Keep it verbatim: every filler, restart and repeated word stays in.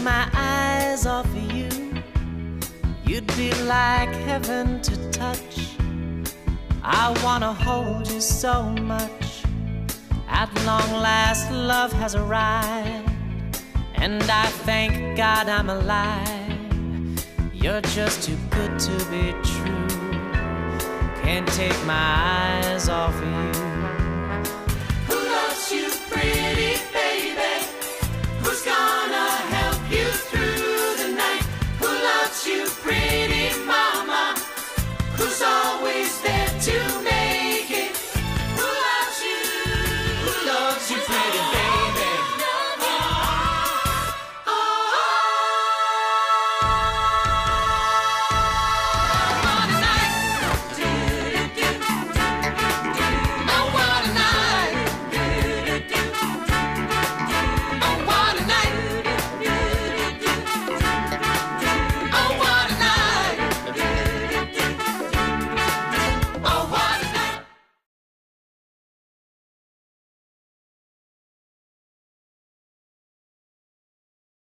my eyes off of you, you'd be like heaven to touch. I wanna hold you so much. At long last, love has arrived, and I thank God I'm alive. You're just too good to be true. Can't take my eyes off of you.